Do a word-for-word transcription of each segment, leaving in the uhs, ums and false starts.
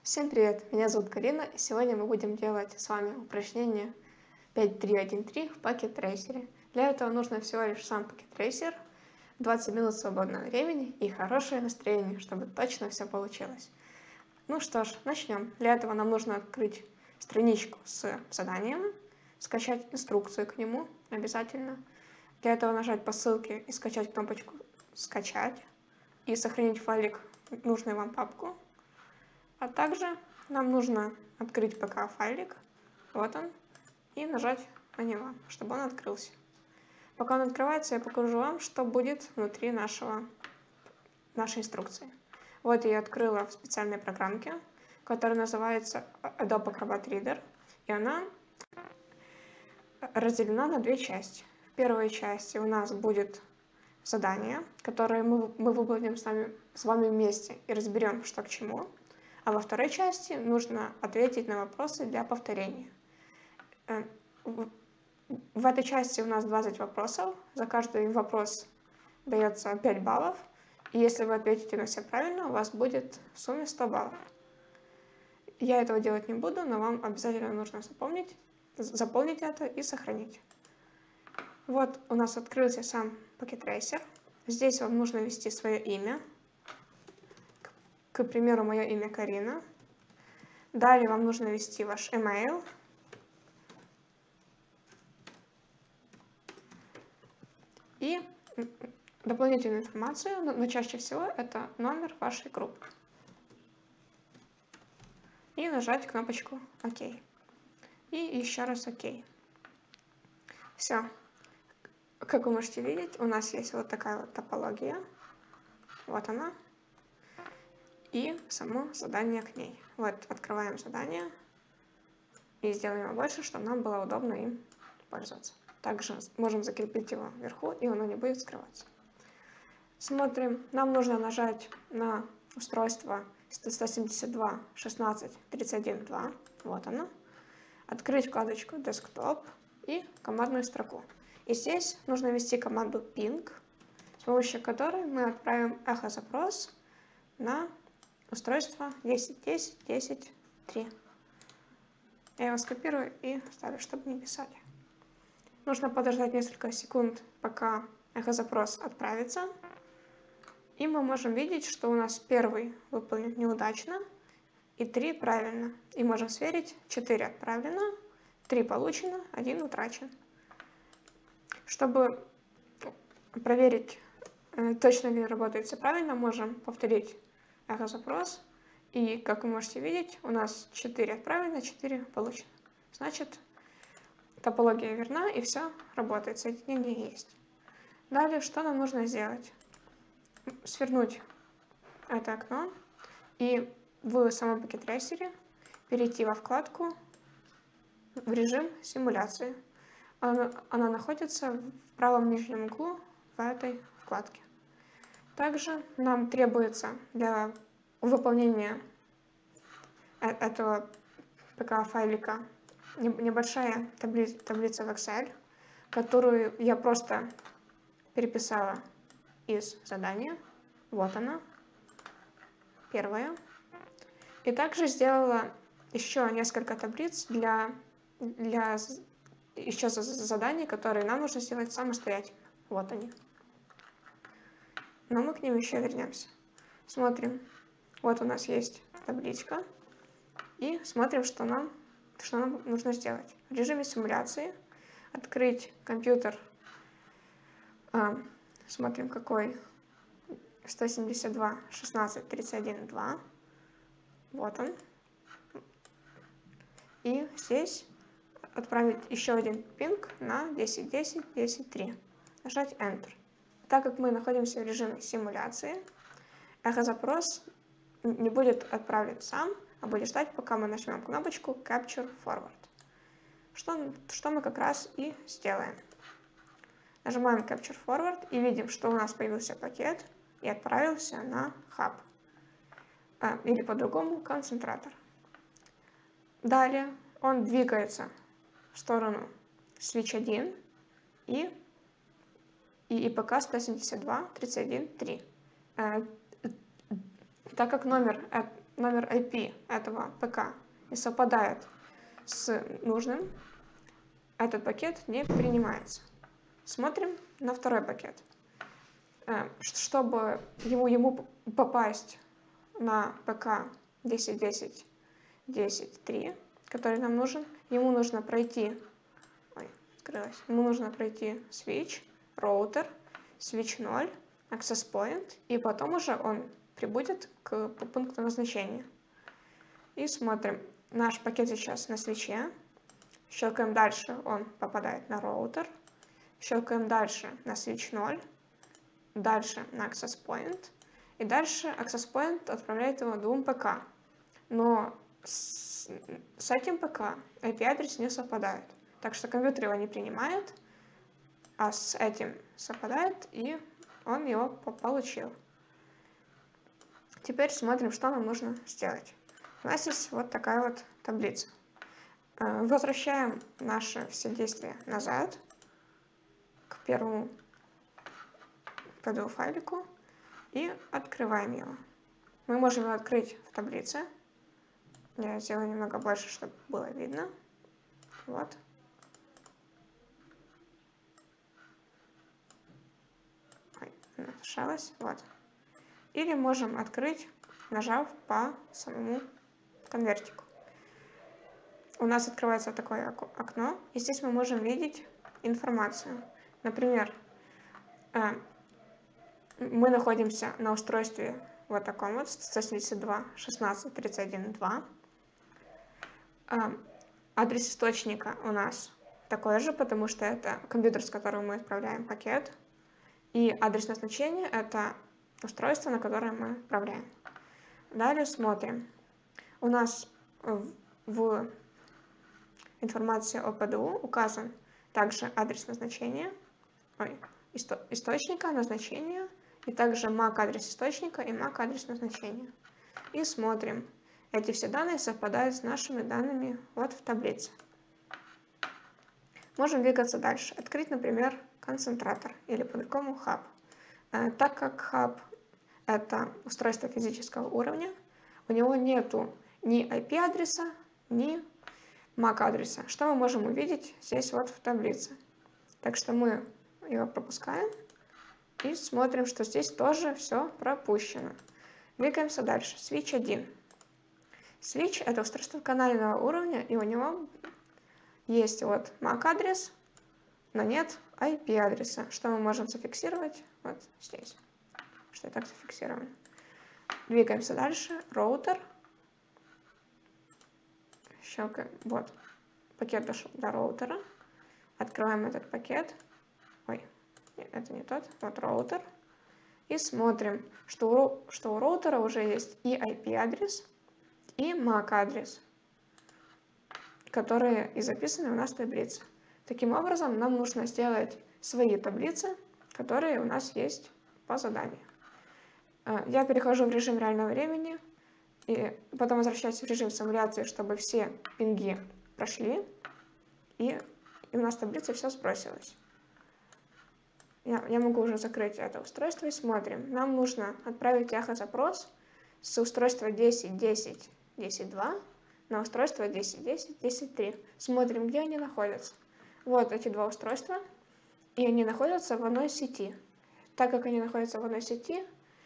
Всем привет! Меня зовут Карина, и сегодня мы будем делать с вами упражнение пять три один три в Packet Tracer. Для этого нужно всего лишь сам Packet Tracer, двадцать минут свободного времени и хорошее настроение, чтобы точно все получилось. Ну что ж, начнем. Для этого нам нужно открыть страничку с заданием, скачать инструкцию к нему обязательно. Для этого нажать по ссылке и скачать кнопочку «Скачать» и сохранить файлик в нужную вам папку. А также нам нужно открыть ПК-файлик, вот он, и нажать на него, чтобы он открылся. Пока он открывается, я покажу вам, что будет внутри нашего, нашей инструкции. Вот я ее открыла в специальной программке, которая называется Adobe Acrobat Reader, и она разделена на две части. В первой части у нас будет задание, которое мы, мы выполним с вами, с вами вместе и разберем, что к чему. А во второй части нужно ответить на вопросы для повторения. В этой части у нас двадцать вопросов. За каждый вопрос дается пять баллов. И если вы ответите на все правильно, у вас будет в сумме сто баллов. Я этого делать не буду, но вам обязательно нужно запомнить, заполнить это и сохранить. Вот у нас открылся сам Packet Tracer. Здесь вам нужно ввести свое имя. К примеру, мое имя Карина. Далее вам нужно ввести ваш email. И дополнительную информацию, но чаще всего это номер вашей группы. И нажать кнопочку ОК. И еще раз ОК. Все. Как вы можете видеть, у нас есть вот такая вот топология. Вот она. И само задание к ней. Вот, открываем задание и сделаем его больше, чтобы нам было удобно им пользоваться. Также можем закрепить его вверху, и оно не будет скрываться. Смотрим. Нам нужно нажать на устройство сто семьдесят два шестнадцать тридцать один два. Вот оно. Открыть вкладочку Desktop и командную строку. И здесь нужно ввести команду ping, с помощью которой мы отправим эхо-запрос на устройство десять десять десять три. Я его скопирую и вставлю, чтобы не писали. Нужно подождать несколько секунд, пока эхо-запрос отправится. И мы можем видеть, что у нас первый выполнен неудачно и три правильно. И можем сверить: четыре отправлено, три получено, один утрачен. Чтобы проверить, точно ли работает все правильно, можем повторить эхо-запрос. И, как вы можете видеть, у нас четыре отправлено, четыре получено. Значит, топология верна и все работает, соединение есть. Далее, что нам нужно сделать? Свернуть это окно и в самом Packet Tracer перейти во вкладку в режим симуляции. Она, она находится в правом нижнем углу в этой вкладке. Также нам требуется для выполнения этого ПК-файлика небольшая таблица, таблица в Excel, которую я просто переписала из задания. Вот она, первая. И также сделала еще несколько таблиц для, для еще заданий, которые нам нужно сделать самостоятельно. Вот они. Но мы к ним еще вернемся. Смотрим. Вот у нас есть табличка. И смотрим, что нам, что нам нужно сделать. В режиме симуляции открыть компьютер. А, смотрим, какой. сто семьдесят два шестнадцать тридцать один два. Вот он. И здесь отправить еще один пинг на десять десять десять три. Нажать Enter. Так как мы находимся в режиме симуляции, эхо-запрос не будет отправлен сам, а будет ждать, пока мы нажмем кнопочку Capture Forward. Что, что мы как раз и сделаем. Нажимаем Capture Forward и видим, что у нас появился пакет и отправился на хаб. А, или по-другому концентратор. Далее он двигается в сторону switch один и, и, и ПК сто семьдесят два тридцать один три. А, так как номер номер ай пи этого ПК не совпадает с нужным, этот пакет не принимается. Смотрим на второй пакет. Чтобы ему, ему попасть на ПК десять десять десять три, который нам нужен, ему нужно пройти, ой, открылось, ему нужно пройти switch, роутер, switch ноль, access point, и потом уже он прибудет к пункту назначения. И смотрим, наш пакет сейчас на свитче, щелкаем дальше, он попадает на роутер, щелкаем дальше на switch ноль, дальше на access point, и дальше access point отправляет его двум ПК. Но с, с этим ПК ай пи-адрес не совпадает. Так что компьютер его не принимает, а с этим совпадает, и он его получил. Теперь смотрим, что нам нужно сделать. У нас есть вот такая вот таблица. Возвращаем наши все действия назад к первому пи ди эф-файлику и открываем его. Мы можем его открыть в таблице. Я сделаю немного больше, чтобы было видно. Вот. Ой, натушалась. Вот. Или можем открыть, нажав по самому конвертику. У нас открывается такое окно, и здесь мы можем видеть информацию. Например, мы находимся на устройстве вот таком вот, сто семьдесят два точка шестнадцать точка тридцать один точка два. Адрес источника у нас такой же, потому что это компьютер, с которого мы отправляем пакет. И адрес назначения — это устройство, на которое мы отправляем. Далее смотрим. У нас в информации о пи ди ю указан также адрес назначения, ой, исто, источника, назначения, и также мак-адрес источника и мак-адрес назначения. И смотрим. Эти все данные совпадают с нашими данными вот в таблице. Можем двигаться дальше. Открыть, например, концентратор или по-другому хаб. Так как хаб — это устройство физического уровня, у него нету ни ай пи-адреса, ни мак-адреса. Что мы можем увидеть здесь вот в таблице? Так что мы его пропускаем и смотрим, что здесь тоже все пропущено. Двигаемся дальше. Switch один. Switch — это устройство канального уровня, и у него есть вот мак-адрес, но нет ай пи-адреса. Что мы можем зафиксировать вот здесь, что и так зафиксировано. Двигаемся дальше. Роутер. Щелкаем. Вот. Пакет дошел до роутера. Открываем этот пакет. Ой, нет, это не тот. Вот роутер. И смотрим, что у, что у роутера уже есть и ай пи-адрес, и мак-адрес, которые и записаны у нас в таблице. Таким образом, нам нужно сделать свои таблицы, которые у нас есть по заданию. Я перехожу в режим реального времени, и потом возвращаюсь в режим симуляции, чтобы все пинги прошли, и, и у нас в таблице все сбросилось. Я, я могу уже закрыть это устройство и смотрим. Нам нужно отправить эхо-запрос с устройства десять десять десять два на устройство десять десять десять три. Смотрим, где они находятся. Вот эти два устройства, и они находятся в одной сети. Так как они находятся в одной сети,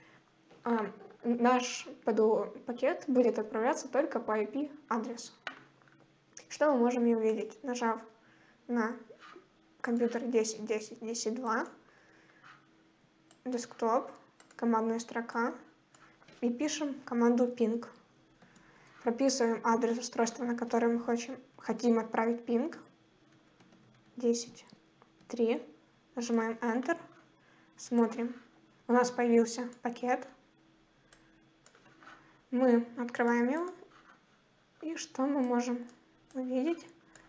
наш пи ди ю-пакет будет отправляться только по ай пи-адресу. Что мы можем увидеть? Нажав на компьютер десять десять десять два, десктоп, командная строка, и пишем команду ping. Прописываем адрес устройства, на которое мы хотим, хотим отправить ping. десять три. Нажимаем Enter. Смотрим. У нас появился пакет. Мы открываем его. И что мы можем увидеть?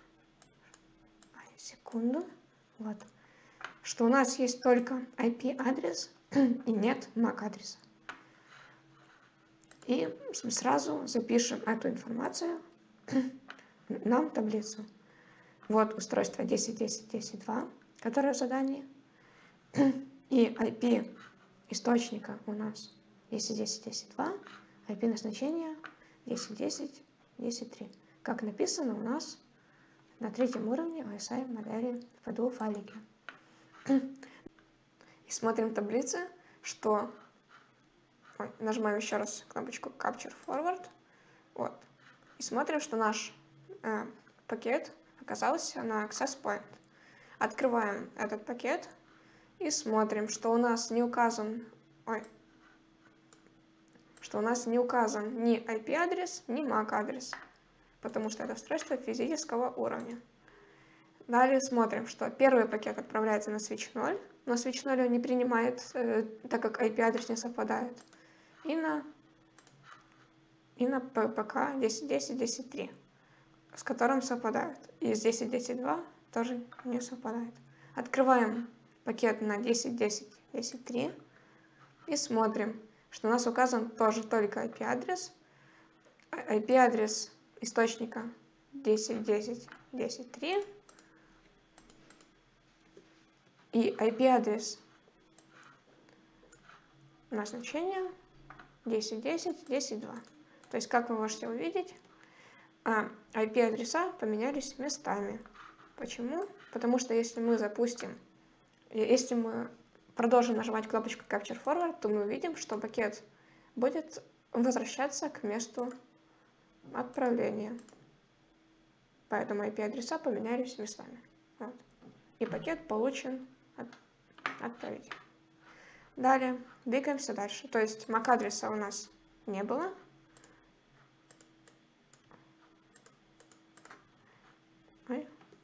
Секунду. Вот. Что у нас есть только ай пи-адрес и нет мак-адреса. И сразу запишем эту информацию нам в таблицу. Вот устройство десять десять десять два, которое в задании. И ай пи источника у нас десять десять десять два, ай пи назначение десять точка десять точка десять точка три. Как написано у нас на третьем уровне о эс ай модели в пи ди ю файлике. И смотрим в таблице, что... Ой, нажимаем еще раз кнопочку Capture Forward. Вот. И смотрим, что наш э, пакет оказался на Access Point. Открываем этот пакет и смотрим, что у нас не указан... Ой, что у нас не указан ни ай пи-адрес, ни мак-адрес, потому что это устройство физического уровня. Далее смотрим, что первый пакет отправляется на свич ноль, но свич ноль он не принимает, э, так как ай пи-адрес не совпадает, и на, и на ПК десять точка десять точка десять точка три, с которым совпадают. И с десять точка десять точка два тоже не совпадает. Открываем пакет на десять точка десять точка десять точка три и смотрим, что у нас указан тоже только ай пи-адрес, ай пи-адрес источника десять точка десять точка десять точка три и ай пи-адрес назначения десять точка десять точка десять точка два. То есть, как вы можете увидеть, ай пи-адреса поменялись местами. Почему? Потому что если мы запустим, если мы продолжим нажимать кнопочку Capture Forward, то мы увидим, что пакет будет возвращаться к месту отправления. Поэтому ай пи-адреса поменялись местами. Вот. И пакет получен от отправителя. Далее двигаемся дальше. То есть мак-адреса у нас не было. Ой.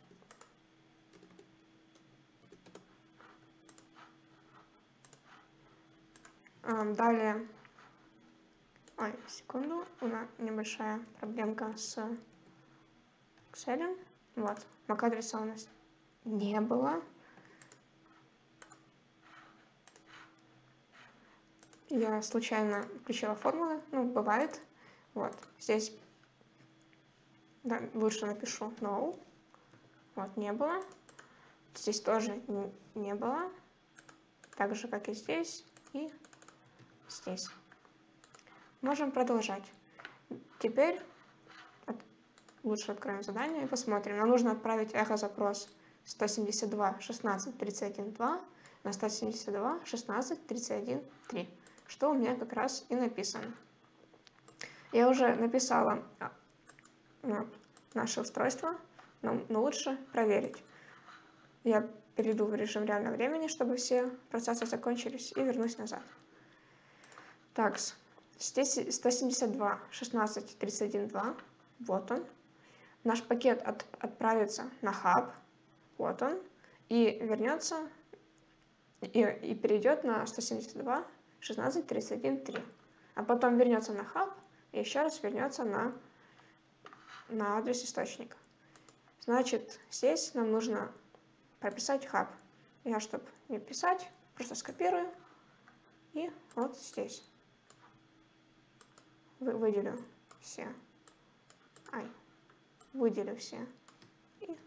Далее, ой, секунду, у нас небольшая проблемка с Excel. Вот, мак-адреса у нас не было. Я случайно включила формулы, ну, бывает. Вот, здесь да, лучше напишу no. Вот, не было. Здесь тоже не было. Так же, как и здесь, и здесь. Можем продолжать. Теперь от... лучше откроем задание и посмотрим. Нам нужно отправить эхо-запрос сто семьдесят два шестнадцать тридцать один два на сто семьдесят два шестнадцать тридцать один три, что у меня как раз и написано. Я уже написала ну, наше устройство, но, но лучше проверить. Я перейду в режим реального времени, чтобы все процессы закончились, и вернусь назад. Так, здесь сто семьдесят два шестнадцать тридцать один два, вот он. Наш пакет от, отправится на хаб, вот он, и вернется, и, и перейдет на сто семьдесят два шестнадцать тридцать один три. А потом вернется на хаб, и еще раз вернется на, на адрес источника. Значит, здесь нам нужно прописать хаб. Я, чтобы не писать, просто скопирую, и вот здесь выделю все. Ай, выделю все. И...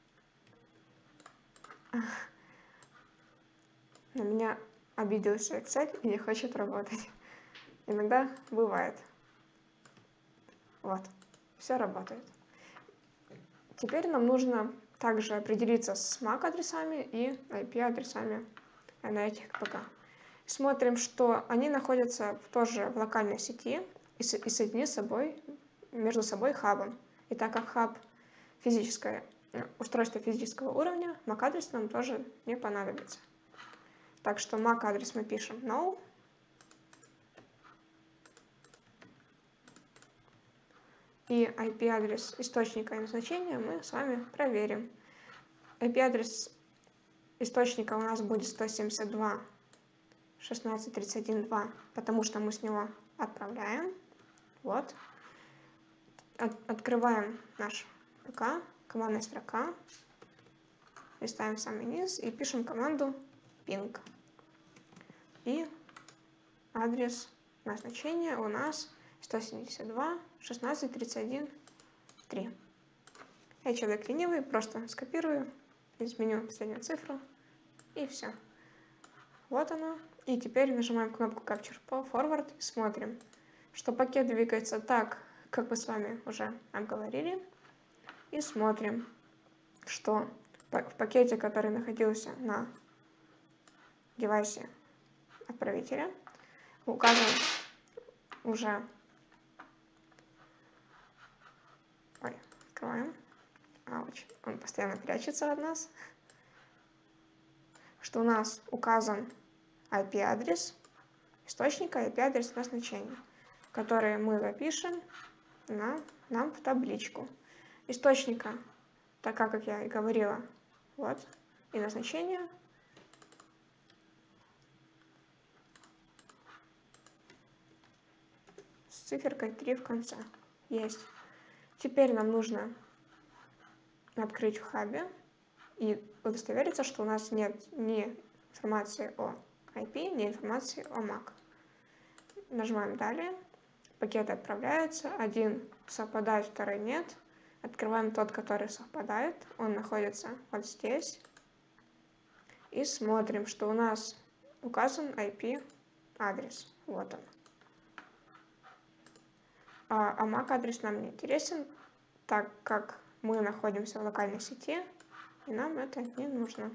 На меня обиделся Excel и не хочет работать. Иногда бывает. Вот, все работает. Теперь нам нужно также определиться с мак-адресами и ай пи-адресами на этих ПК. Смотрим, что они находятся тоже в локальной сети и соединены с собой, между собой хабом. И так как хаб физическое, устройство физического уровня, мак-адрес нам тоже не понадобится. Так что мак-адрес мы пишем no. И ай пи-адрес источника и назначения мы с вами проверим. ай пи-адрес источника у нас будет сто семьдесят два шестнадцать тридцать один два, потому что мы с него отправляем. Вот. От, открываем наш ПК, командная строка, листаем в самый низ и пишем команду ping. И адрес назначения у нас сто семьдесят два шестнадцать тридцать один три. Я человек ленивый, просто скопирую, изменю последнюю цифру, и все. Вот оно. И теперь нажимаем кнопку Capture Forward и смотрим, что пакет двигается так, как мы с вами уже обговорили. И смотрим, что в пакете, который находился на девайсе отправителя, указан уже... Ой, открываем. Ауч, он постоянно прячется от нас. Что у нас указан ай пи-адрес источника, ай пи-адрес назначения, который мы запишем на, нам в табличку. Источника, так как я и говорила, вот, и назначение. С циферкой три в конце. Есть. Теперь нам нужно открыть в хабе и удостовериться, что у нас нет ни информации о ай пи, ни информации о мак. Нажимаем «Далее». Пакеты отправляются. Один совпадает, второй нет. Открываем тот, который совпадает. Он находится вот здесь. И смотрим, что у нас указан ай пи-адрес. Вот он. А, а мак-адрес нам не интересен, так как мы находимся в локальной сети, и нам это не нужно.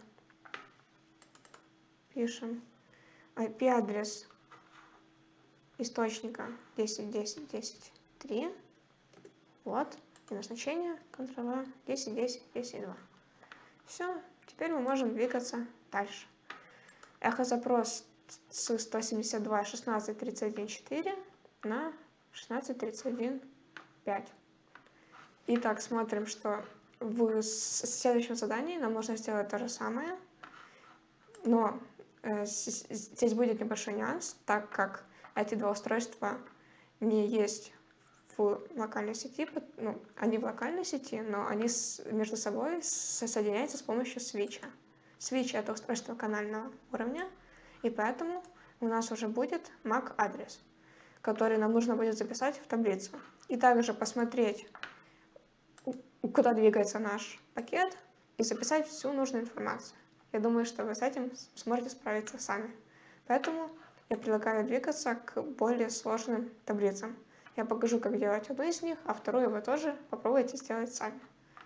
Пишем ай пи-адрес источника десять точка десять точка десять точка три. Вот. И назначение контрола десять точка десять точка десять точка два. Все. Теперь мы можем двигаться дальше. Эхозапрос с сто семьдесят два точка шестнадцать точка тридцать один точка четыре на шестнадцать точка тридцать один точка пять. Итак, смотрим, что в следующем задании нам нужно сделать то же самое, но э, здесь будет небольшой нюанс, так как эти два устройства не есть в локальной сети, ну, они в локальной сети, но они с, между собой соединяются с помощью свитча. Switch — это устройство канального уровня, и поэтому у нас уже будет мак-адрес, который нам нужно будет записать в таблицу. И также посмотреть, куда двигается наш пакет, и записать всю нужную информацию. Я думаю, что вы с этим сможете справиться сами. Поэтому я предлагаю двигаться к более сложным таблицам. Я покажу, как делать одну из них, а вторую вы тоже попробуйте сделать сами.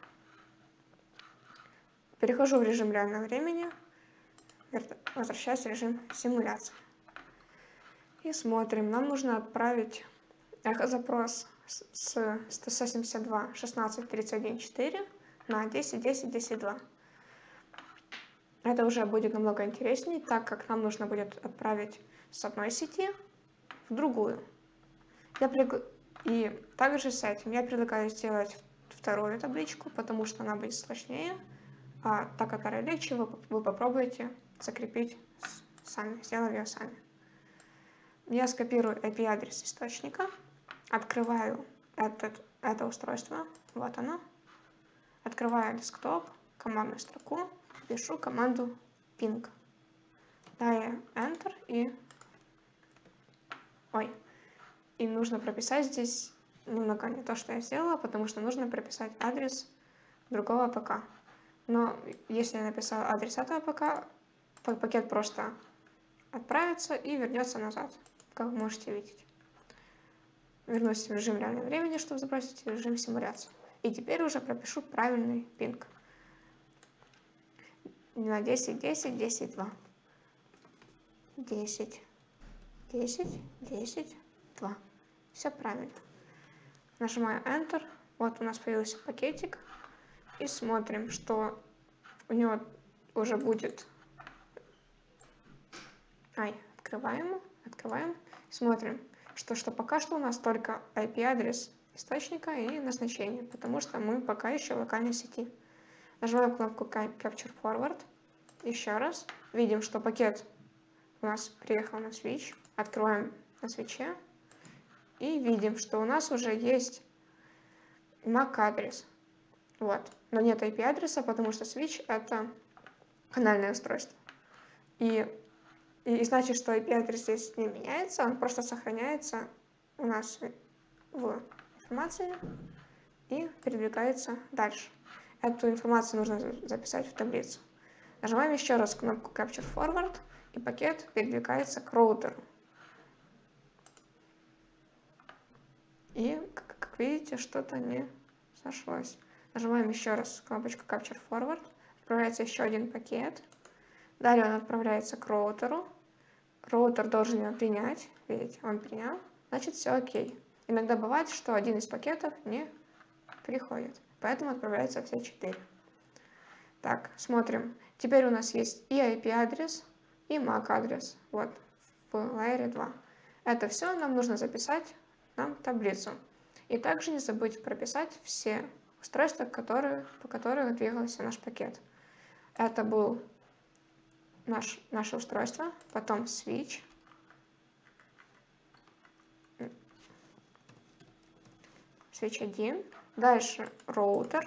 Перехожу в режим реального времени, возвращаюсь в режим симуляции. И смотрим. Нам нужно отправить эхозапрос с сто семьдесят два точка шестнадцать точка тридцать один точка четыре на десять точка десять точка десять точка два. Это уже будет намного интереснее, так как нам нужно будет отправить с одной сети в другую. Я пред... И также с этим я предлагаю сделать вторую табличку, потому что она будет сложнее, а та, которая легче, вы, вы попробуете закрепить сами, сделав ее сами. Я скопирую ай пи-адрес источника, открываю этот, это устройство, вот оно, открываю десктоп, командную строку, пишу команду ping, далее Enter и... Ой, и нужно прописать здесь немного не то, что я сделала, потому что нужно прописать адрес другого ПК. Но если я написала адрес этого ПК, пакет просто отправится и вернется назад, как вы можете видеть. Вернусь в режим реального времени, чтобы забросить в режим симуляции. И теперь уже пропишу правильный пинг. На десять десять десять два. десять десять десять два. Все правильно. Нажимаю Enter. Вот у нас появился пакетик. И смотрим, что у него уже будет... Ай, открываем. Открываем. Смотрим, что, что пока что у нас только ай пи-адрес источника и назначение, потому что мы пока еще в локальной сети. Нажимаем кнопку Capture Forward. Еще раз. Видим, что пакет у нас приехал на Switch. Открываем на свитче. И видим, что у нас уже есть мак-адрес. Вот. Но нет ай пи-адреса, потому что Switch — это канальное устройство. И, и значит, что ай пи-адрес здесь не меняется, он просто сохраняется у нас в информации и передвигается дальше. Эту информацию нужно записать в таблицу. Нажимаем еще раз кнопку Capture Forward, и пакет передвигается к роутеру. И, как, как видите, что-то не сошлось. Нажимаем еще раз кнопочку Capture Forward. Отправляется еще один пакет. Далее он отправляется к роутеру. Роутер должен его принять. Видите, он принял. Значит, все окей. Иногда бывает, что один из пакетов не приходит. Поэтому отправляются все четыре. Так, смотрим. Теперь у нас есть и ай пи-адрес, и мак-адрес. Вот, в лайере два. Это все нам нужно записать нам в таблицу. И также не забудь прописать все устройства, которые, по которым двигался наш пакет. Это был наш, наше устройство, потом switch, switch один, дальше роутер,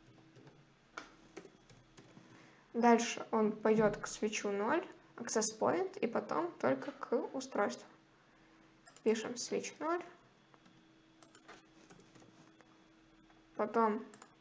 дальше он пойдет к свитчу ноль, access point и потом только к устройству. Пишем switch ноль, потом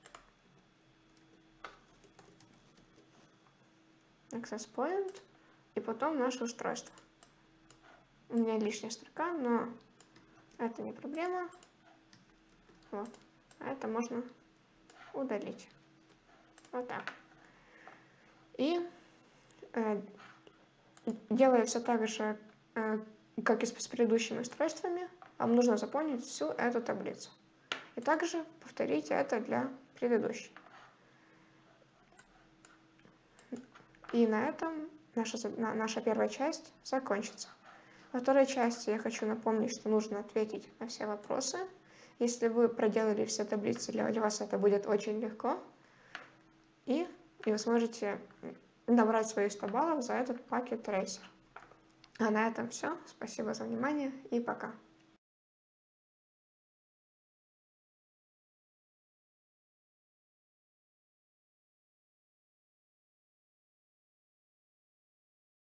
access point и потом наше устройство. У меня лишняя строка, но это не проблема. Вот. А это можно удалить. Вот так. И э, делая все так же, э, как и с предыдущими устройствами, вам нужно заполнить всю эту таблицу. И также повторите это для предыдущей. И на этом наша, наша первая часть закончится. Во второй части я хочу напомнить, что нужно ответить на все вопросы. Если вы проделали все таблицы, для вас это будет очень легко. И, и вы сможете набрать свои сто баллов за этот пакет Tracer. А на этом все. Спасибо за внимание и пока.